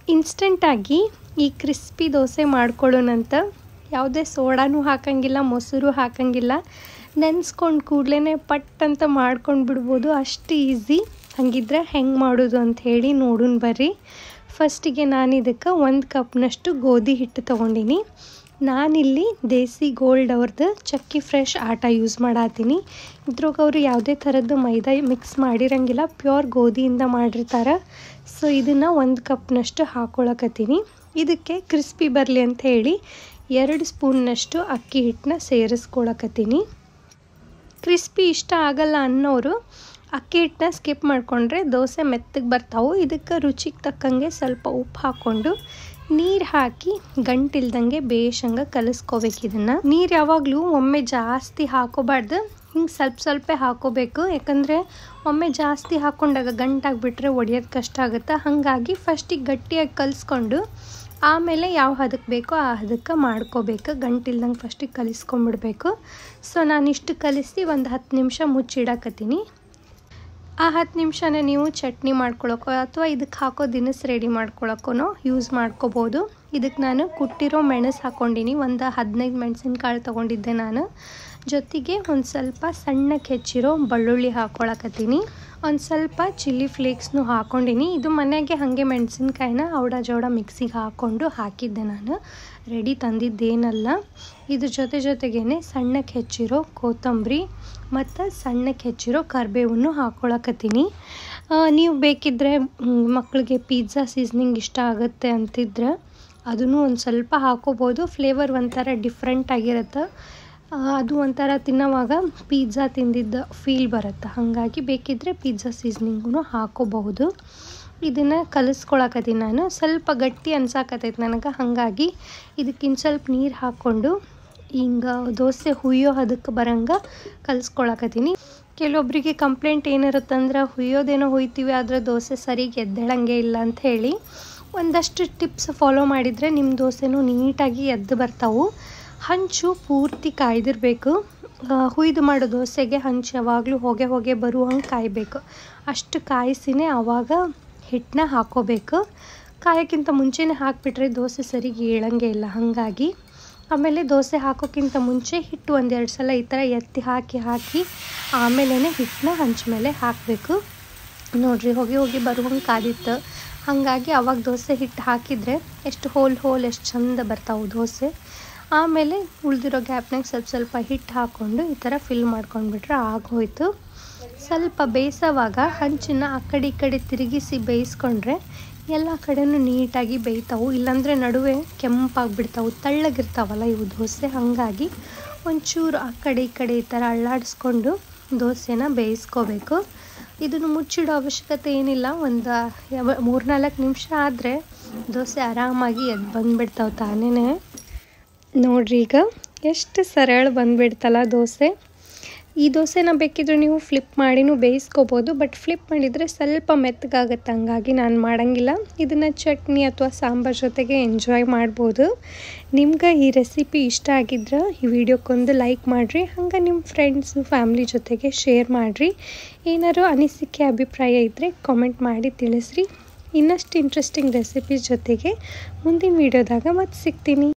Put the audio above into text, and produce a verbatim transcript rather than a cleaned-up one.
ಇನ್ಸ್ಟೆಂಟಾಗಿ ಈ ಕ್ರಿಸ್ಪಿ ದೋಸೆ ಮಾಡ್ಕೊಳ್ಳೋಣಂತ. ಯಾವುದೇ ಸೋಡಾನೂ ಹಾಕಂಗಿಲ್ಲ, ಮೊಸರು ಹಾಕಂಗಿಲ್ಲ. ನೆನೆಸ್ಕೊಂಡು ಕೂಡಲೇ ಪಟ್ ಅಂತ ಮಾಡ್ಕೊಂಡು ಬಿಡ್ಬೋದು, ಅಷ್ಟು ಈಸಿ. ಹಾಗಿದ್ರೆ ಹೆಂಗೆ ಮಾಡೋದು ಅಂತ ಹೇಳಿ ನೋಡೋಣ ಬರ್ರಿ. ಫಸ್ಟಿಗೆ ನಾನು ಇದಕ್ಕೆ ಒಂದು ಕಪ್ನಷ್ಟು ಗೋಧಿ ಹಿಟ್ಟು ತೊಗೊಂಡಿನಿ. ನಾನಿಲ್ಲಿ ದೇಸಿ ಗೋಲ್ಡ್ ಅವ್ರದ್ದು ಚಕ್ಕಿ ಫ್ರೆಶ್ ಆಟ ಯೂಸ್ ಮಾಡತ್ತೀನಿ. ಇದ್ರಾಗ ಅವರು ಯಾವುದೇ ಥರದ್ದು ಮೈದಾ ಮಿಕ್ಸ್ ಮಾಡಿರಂಗಿಲ್ಲ, ಪ್ಯೂರ್ ಗೋಧಿಯಿಂದ ಮಾಡಿರ್ತಾರೆ. ಸೊ ಇದನ್ನು ಒಂದು ಕಪ್ನಷ್ಟು ಹಾಕ್ಕೊಳಕತ್ತೀನಿ. ಇದಕ್ಕೆ ಕ್ರಿಸ್ಪಿ ಬರಲಿ ಅಂತ ಹೇಳಿ ಎರಡು ಸ್ಪೂನ್ನಷ್ಟು ಅಕ್ಕಿ ಹಿಟ್ಟನ್ನ ಸೇರಿಸ್ಕೊಳಕತ್ತೀನಿ. ಕ್ರಿಸ್ಪಿ ಇಷ್ಟ ಆಗಲ್ಲ ಅನ್ನೋರು ಅಕ್ಕಿ ಹಿಟ್ಟನ್ನ ಸ್ಕಿಪ್ ಮಾಡಿಕೊಂಡ್ರೆ ದೋಸೆ ಮೆತ್ತಗೆ ಬರ್ತಾವೆ. ಇದಕ್ಕೆ ರುಚಿಗೆ ತಕ್ಕಂಗೆ ಸ್ವಲ್ಪ ಉಪ್ಪು ಹಾಕ್ಕೊಂಡು ನೀರು ಹಾಕಿ ಗಂಟಿಲ್ದಂಗೆ ಬೇಷಂಗೆ ಕಲಿಸ್ಕೋಬೇಕು. ಇದನ್ನು ನೀರು ಯಾವಾಗಲೂ ಒಮ್ಮೆ ಜಾಸ್ತಿ ಹಾಕೋಬಾರ್ದು, ಹಿಂಗೆ ಸ್ವಲ್ಪ ಸ್ವಲ್ಪ ಹಾಕೋಬೇಕು. ಯಾಕಂದರೆ ಒಮ್ಮೆ ಜಾಸ್ತಿ ಹಾಕ್ಕೊಂಡಾಗ ಗಂಟಾಗಿಬಿಟ್ರೆ ಒಡೆಯೋದು ಕಷ್ಟ ಆಗುತ್ತೆ. ಹಾಗಾಗಿ ಫಸ್ಟಿಗೆ ಗಟ್ಟಿಯಾಗಿ ಕಲಿಸ್ಕೊಂಡು ಆಮೇಲೆ ಯಾವ ಹದಕ್ಕೆ ಬೇಕೋ ಆ ಹದಕ್ಕೆ ಮಾಡ್ಕೋಬೇಕು. ಗಂಟಿಲ್ದಂಗೆ ಫಸ್ಟಿಗೆ ಕಲಿಸ್ಕೊಂಬಿಡ್ಬೇಕು. ಸೊ ನಾನಿಷ್ಟು ಕಲಿಸಿ ಒಂದು ಹತ್ತು ನಿಮಿಷ ಮುಚ್ಚಿಡಕತ್ತೀನಿ. ಆ ಹತ್ತು ನಿಮಿಷನ ನೀವು ಚಟ್ನಿ ಮಾಡ್ಕೊಳಕ್ಕೋ ಅಥವಾ ಇದಕ್ಕೆ ಹಾಕೋ ದಿನಸು ರೆಡಿ ಮಾಡ್ಕೊಳಕ್ಕೋ ಯೂಸ್ ಮಾಡ್ಕೋಬೋದು. ಇದಕ್ಕೆ ನಾನು ಕುಟ್ಟಿರೋ ಮೆಣಸು ಹಾಕ್ಕೊಂಡಿನಿ. ಒಂದು ಹದಿನೈದು ಮೆಣಸಿನ್ಕಾಳು ತೊಗೊಂಡಿದ್ದೆ ನಾನು. ಜೊತೆಗೆ ಒಂದು ಸ್ವಲ್ಪ ಸಣ್ಣಕ್ಕೆ ಹೆಚ್ಚಿರೋ ಬೆಳ್ಳುಳ್ಳಿ ಹಾಕ್ಕೊಳಕತ್ತೀನಿ. ಒಂದು ಸ್ವಲ್ಪ ಚಿಲ್ಲಿ ಫ್ಲೇಕ್ಸ್ನು ಹಾಕ್ಕೊಂಡಿನಿ. ಇದು ಮನೆಗೆ ಹಾಗೆ ಮೆಣಸಿನ್ಕಾಯಿನ ಔಡ ಜೋಡ ಮಿಕ್ಸಿಗೆ ಹಾಕ್ಕೊಂಡು ಹಾಕಿದ್ದೆ ನಾನು. ರೆಡಿ ತಂದಿದ್ದೇನಲ್ಲ. ಇದ್ರ ಜೊತೆ ಜೊತೆಗೇ ಸಣ್ಣಕ್ಕೆ ಹೆಚ್ಚಿರೋ ಕೊತ್ತಂಬರಿ ಮತ್ತು ಸಣ್ಣಕ್ಕೆ ಹೆಚ್ಚಿರೋ ಕರಿಬೇವನ್ನು ಹಾಕ್ಕೊಳಕತ್ತೀನಿ. ನೀವು ಬೇಕಿದ್ದರೆ ಮಕ್ಕಳಿಗೆ ಪಿಜ್ಜಾ ಸೀಸ್ನಿಂಗ್ ಇಷ್ಟ ಆಗುತ್ತೆ ಅಂತಿದ್ರೆ ಅದನ್ನು ಒಂದು ಸ್ವಲ್ಪ ಹಾಕೋಬೋದು. ಫ್ಲೇವರ್ ಒಂಥರ ಡಿಫ್ರೆಂಟ್ ಆಗಿರುತ್ತೆ. ಅದು ಒಂಥರ ತಿನ್ನೋವಾಗ ಪಿಜ್ಜಾ ತಿಂದಿದ್ದ ಫೀಲ್ ಬರುತ್ತೆ. ಹಾಗಾಗಿ ಬೇಕಿದ್ದರೆ ಪಿಜ್ಜಾ ಸೀಸ್ನಿಂಗೂ ಹಾಕೋಬಹುದು. ಇದನ್ನು ಕಲಿಸ್ಕೊಳಕತ್ತೀನಿ ನಾನು. ಸ್ವಲ್ಪ ಗಟ್ಟಿ ಅನ್ಸಾಕತ್ತೈತೆ ನನಗೆ, ಹಾಗಾಗಿ ಇದಕ್ಕಿಂತ ಸ್ವಲ್ಪ ನೀರು ಹಾಕ್ಕೊಂಡು ಹಿಂಗೆ ದೋಸೆ ಹುಯ್ಯೋ ಅದಕ್ಕೆ ಬರಂಗೆ ಕಲಿಸ್ಕೊಳಕತ್ತೀನಿ. ಕೆಲವೊಬ್ಬರಿಗೆ ಕಂಪ್ಲೇಂಟ್ ಏನಿರುತ್ತಂದ್ರೆ ಹುಯ್ಯೋದೇನೋ ಹುಯ್ತೀವಿ ಆದರೆ ದೋಸೆ ಸರಿಗೆ ಎದ್ದೇಳಂಗೆ ಇಲ್ಲ ಅಂತ ಹೇಳಿ. ಒಂದಷ್ಟು ಟಿಪ್ಸ್ ಫಾಲೋ ಮಾಡಿದರೆ ನಿಮ್ಮ ದೋಸೆನೂ ನೀಟಾಗಿ ಎದ್ದು ಬರ್ತಾವೆ. ಹಂಚು ಪೂರ್ತಿ ಕಾಯ್ದಿರಬೇಕು. ಹುಯ್ದು ಮಾಡೋ ದೋಸೆಗೆ ಹಂಚು ಯಾವಾಗಲೂ ಹೊಗೆ ಹೊಗೆ ಬರುವಂಗೆ ಕಾಯಬೇಕು. ಅಷ್ಟು ಕಾಯಿಸಿನೇ ಆವಾಗ ಹಿಟ್ಟನ್ನ ಹಾಕೋಬೇಕು. ಕಾಯೋಕ್ಕಿಂತ ಮುಂಚೆನೇ ಹಾಕಿಬಿಟ್ರೆ ದೋಸೆ ಸರಿಗೆ ಏಳಂಗೆ ಇಲ್ಲ. ಹಾಗಾಗಿ ಆಮೇಲೆ ದೋಸೆ ಹಾಕೋಕ್ಕಿಂತ ಮುಂಚೆ ಹಿಟ್ಟು ಒಂದೆರಡು ಸಲ ಈ ಥರ ಎತ್ತಿ ಹಾಕಿ ಹಾಕಿ ಆಮೇಲೆ ಹಿಟ್ಟನ್ನ ಹಂಚ ಮೇಲೆ ಹಾಕಬೇಕು. ನೋಡಿರಿ ಹೊಗೆ ಹೊಗೆ ಬರುವಂಗೆ ಕಾದಿತ್ತು. ಹಾಗಾಗಿ ಆವಾಗ ದೋಸೆ ಹಿಟ್ಟು ಹಾಕಿದರೆ ಎಷ್ಟು ಹೋಲ್ ಹೋಲ್ ಎಷ್ಟು ಚಂದ ಬರ್ತಾವೆ ದೋಸೆ. ಆಮೇಲೆ ಉಳಿದಿರೋ ಗ್ಯಾಪ್ನಾಗ ಸ್ವಲ್ಪ ಸ್ವಲ್ಪ ಹಿಟ್ಟು ಹಾಕ್ಕೊಂಡು ಈ ಥರ ಫಿಲ್ ಮಾಡ್ಕೊಂಡ್ಬಿಟ್ರೆ ಆಗೋಯ್ತು. ಸ್ವಲ್ಪ ಬೇಯಿಸೋವಾಗ ಹಂಚನ್ನ ಆ ಕಡೆ ಈ ಕಡೆ ತಿರುಗಿಸಿ ಬೇಯಿಸ್ಕೊಂಡ್ರೆ ಎಲ್ಲ ಕಡೆನೂ ನೀಟಾಗಿ ಬೇಯ್ತಾವೆ. ಇಲ್ಲಾಂದರೆ ನಡುವೆ ಕೆಂಪಾಗಿಬಿಡ್ತಾವೆ, ತಳ್ಳಗಿರ್ತಾವಲ್ಲ ಇವು ದೋಸೆ. ಹಾಗಾಗಿ ಒಂಚೂರು ಆ ಕಡೆ ಈ ಕಡೆ ಈ ಥರ ಅಳ್ಳಾಡಿಸ್ಕೊಂಡು ದೋಸೆನ ಬೇಯಿಸ್ಕೋಬೇಕು. ಇದನ್ನು ಮುಚ್ಚಿಡೋ ಅವಶ್ಯಕತೆ ಏನಿಲ್ಲ. ಒಂದು ಮೂರ್ನಾಲ್ಕು ನಿಮಿಷ ಆದರೆ ದೋಸೆ ಆರಾಮಾಗಿ ಎದ್ದು ಬಂದುಬಿಡ್ತಾವೆ ತಾನೇ. ನೋಡ್ರಿ ಈಗ ಎಷ್ಟು ಸರಳ ಬಂದುಬಿಡ್ತಲ್ಲ ದೋಸೆ. ಈ ದೋಸೆನ ಬೇಕಿದ್ರೆ ನೀವು ಫ್ಲಿಪ್ ಮಾಡಿನೂ ಬೇಯಿಸ್ಕೋಬೋದು, ಬಟ್ ಫ್ಲಿಪ್ ಮಾಡಿದರೆ ಸ್ವಲ್ಪ ಮೆತ್ತಗಾಗುತ್ತೆ. ಹಂಗಾಗಿ ನಾನು ಮಾಡೋಂಗಿಲ್ಲ. ಇದನ್ನು ಚಟ್ನಿ ಅಥವಾ ಸಾಂಬಾರು ಜೊತೆಗೆ ಎಂಜಾಯ್ ಮಾಡ್ಬೋದು. ನಿಮ್ಗೆ ಈ ರೆಸಿಪಿ ಇಷ್ಟ ಆಗಿದ್ರೆ ಈ ವಿಡಿಯೋಕ್ಕೊಂದು ಲೈಕ್ ಮಾಡಿರಿ. ಹಂಗೆ ನಿಮ್ಮ ಫ್ರೆಂಡ್ಸು ಫ್ಯಾಮ್ಲಿ ಜೊತೆಗೆ ಶೇರ್ ಮಾಡಿರಿ. ಏನಾದ್ರು ಅನಿಸಿಕೆ ಅಭಿಪ್ರಾಯ ಇದ್ದರೆ ಕಾಮೆಂಟ್ ಮಾಡಿ ತಿಳಿಸ್ರಿ. ಇನ್ನಷ್ಟು ಇಂಟ್ರೆಸ್ಟಿಂಗ್ ರೆಸಿಪೀಸ್ ಜೊತೆಗೆ ಮುಂದಿನ ವೀಡಿಯೋದಾಗ ಮತ್ತೆ ಸಿಗ್ತೀನಿ.